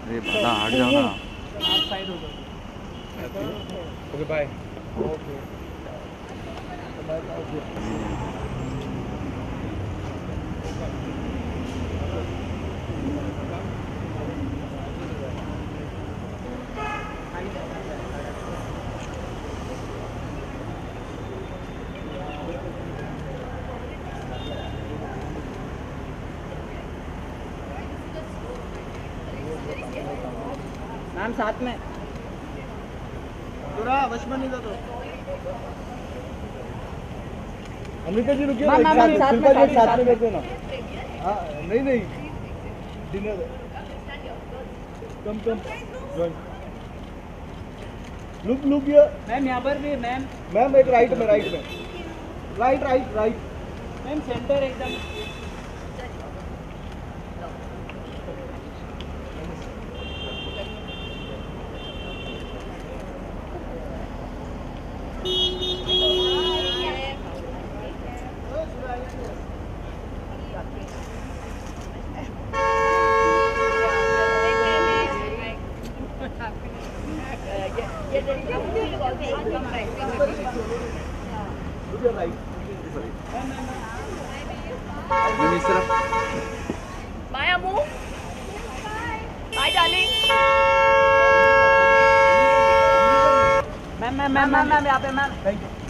अरे बाबा हट जाओ ना। आप साइड हो जाओ। Okay bye. ओके। मैम साथ में पूरा वशमनी दो। अमृता जी रुकिए मैम, ना, मैम, शिल्पा जी साथ में बैठो ना। हाँ नहीं नहीं डिनर कम ज्वाइन लुक ये मैम यहाँ पर भी मैम। मैम एक राइट में राइट मैम सेंटर एकदम। Bye, Amu. Bye, darling. Ma'am यहाँ पे मैम। Thank you.